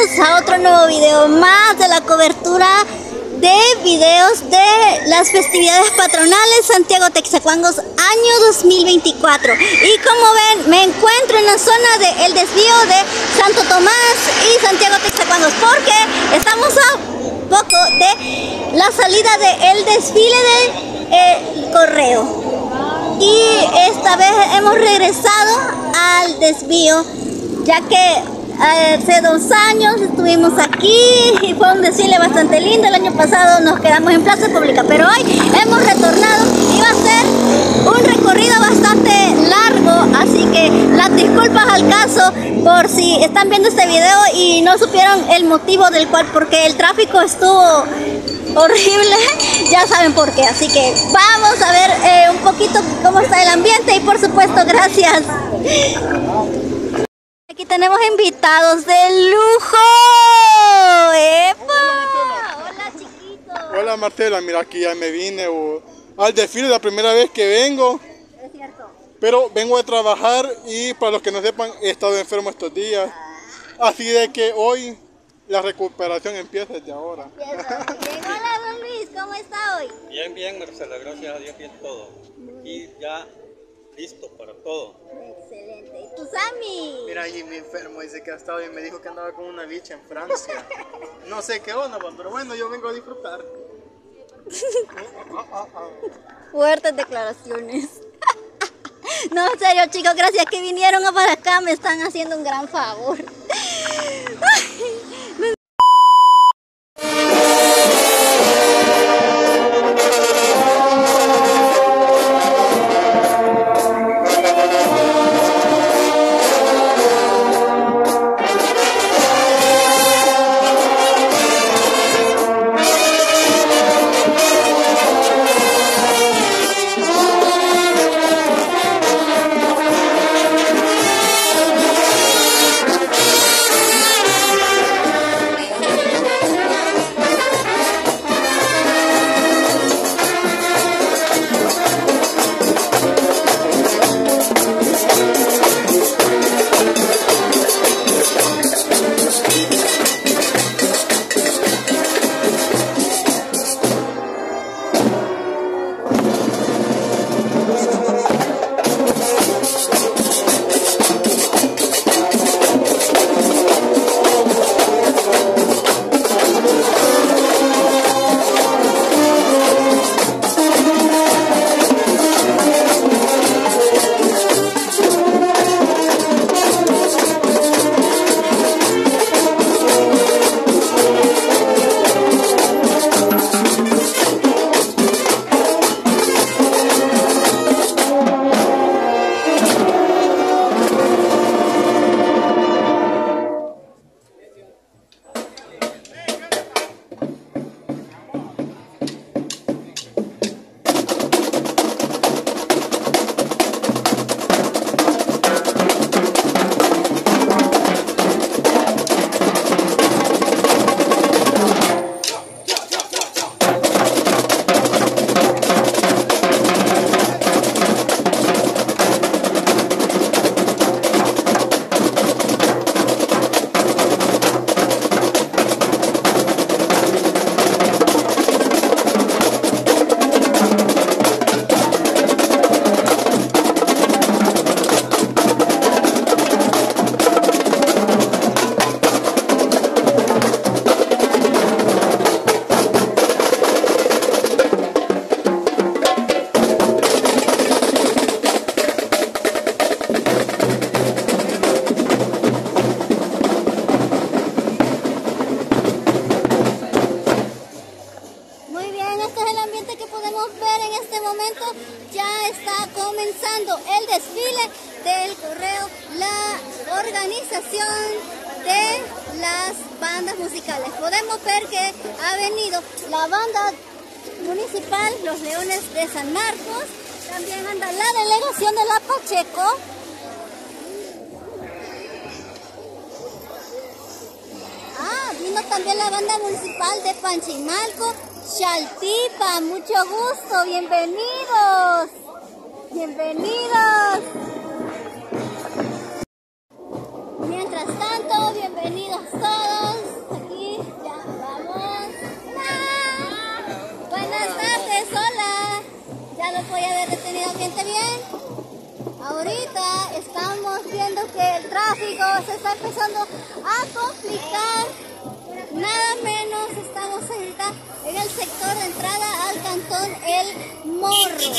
a otro nuevo video más de la cobertura de videos de las festividades patronales Santiago Texacuangos año 2024. Y como ven, me encuentro en la zona del desvío de Santo Tomás y Santiago Texacuangos, porque estamos a poco de la salida del desfile del correo. Y esta vez hemos regresado al desvío, ya que hace 2 años estuvimos aquí y fue un desfile bastante lindo. El año pasado nos quedamos en Plaza Pública, pero hoy hemos retornado y va a ser un recorrido bastante largo, así que las disculpas al caso por si están viendo este video y no supieron el motivo del cual, porque el tráfico estuvo horrible, ya saben por qué. Así que vamos a ver un poquito cómo está el ambiente y por supuesto gracias. Aquí tenemos invitados de lujo. ¡Epa! Hola, chiquitos. Hola, Marcela, mira, aquí ya me vine al desfile, la primera vez que vengo. Es cierto. Pero vengo a trabajar y para los que no sepan, he estado enfermo estos días. Así de que hoy la recuperación empieza desde ahora. Bien. Hola, don Luis, ¿cómo está hoy? Bien, Marcela, gracias a Dios, bien todo. Aquí ya listo para todo. Excelente. ¿Y tú, Sammy? Mira, Jimmy enfermo, dice que ha estado y me dijo que andaba con una bicha en Francia. No sé qué onda, pero bueno, yo vengo a disfrutar. Fuertes declaraciones. No, en serio, chicos, gracias que vinieron para acá, me están haciendo un gran favor. Ya está comenzando el desfile del correo, la organización de las bandas musicales. Podemos ver que ha venido la banda municipal, los Leones de San Marcos, también anda la delegación de la Pacheco. Vino también la banda municipal de Panchimalco, Chaltipa, mucho gusto, bienvenidos, bienvenidos. Mientras tanto, bienvenidos todos. ya los voy a ver detenidamente bien. Ahorita estamos viendo que el tráfico se está empezando a complicar. Nada menos estamos ahorita en el sector de entrada al cantón El Morro.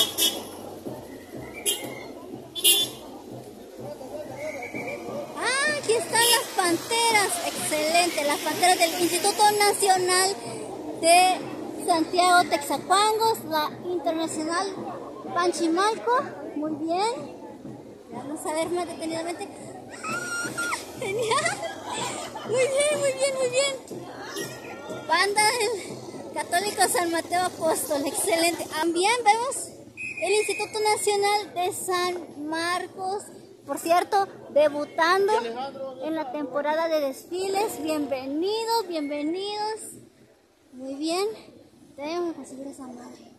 Ah, aquí están las panteras, excelente, las panteras del Instituto Nacional de Santiago Texacuangos, la Internacional Panchimalco, muy bien. Vamos a ver más detenidamente. Genial. Muy bien, muy bien, muy bien. Banda del Católico San Mateo Apóstol, excelente. También vemos el Instituto Nacional de San Marcos, por cierto, debutando en la temporada de desfiles. Bienvenidos, bienvenidos. Muy bien. Tenemos que conseguir esa madre.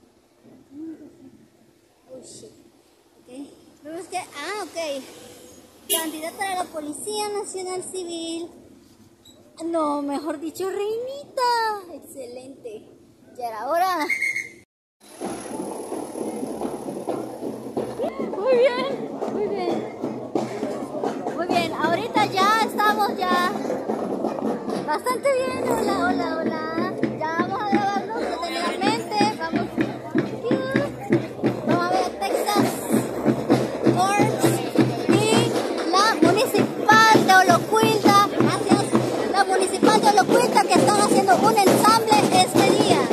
Oh, shit. Okay. Vemos que, ok. Candidata a la Policía Nacional Civil. No, mejor dicho, reinita. Excelente. Ya era hora. Muy bien, muy bien. Muy bien, ahorita ya estamos ya bastante bien. Hola, hola, hola. Ya vamos a grabarnos detenidamente. Vamos. Vamos a ver Texas Corps y la Municipal de Olocuilta. Gracias. La Municipal de Olocuilta, que están haciendo un ensamble este día.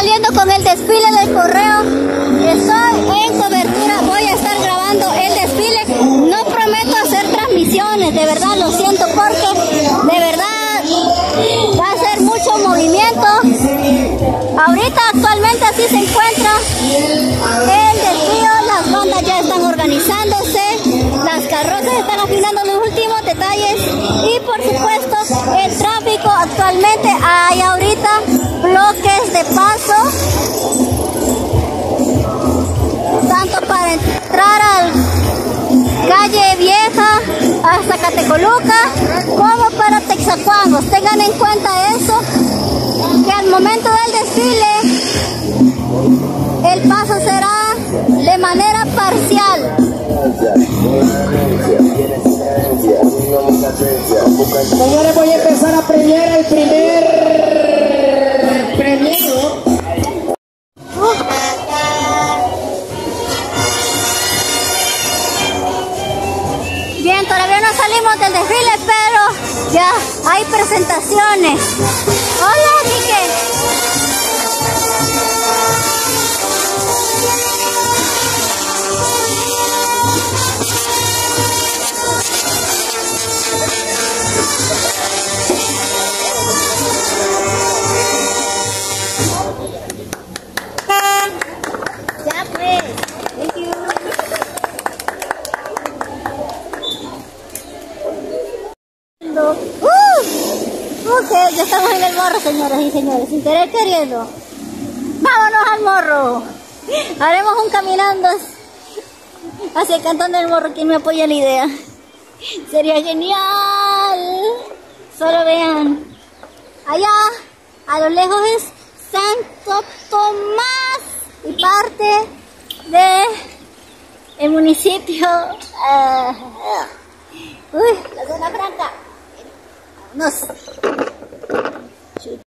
saliendo con el desfile del correo. Estoy en cobertura, voy a estar grabando el desfile. No prometo hacer transmisiones, de verdad lo siento, porque de verdad va a ser mucho movimiento. Ahorita actualmente así se encuentra el desfile, las bandas ya están organizándose, las carrozas están afinando los últimos detalles y por supuesto el tráfico. Actualmente hay ahorita bloques de paso, tanto para entrar al calle Vieja hasta Catecoluca como para Texacuangos. Tengan en cuenta eso, que al momento del desfile el paso será de manera parcial. Señores, voy a empezar a premiar el primer premio. Bien, todavía no salimos del desfile, pero ya hay presentaciones. Hola, Quique. Ya pues. Thank you. Ok, ya estamos en el morro, señoras y señores, sin querer queriendo. ¡Vámonos al morro! Haremos un caminando hacia el cantón del morro. ¿Quién me apoya la idea? Sería genial. Solo vean, allá a lo lejos es Santo Tomás y parte de el municipio la zona franca. Vámonos.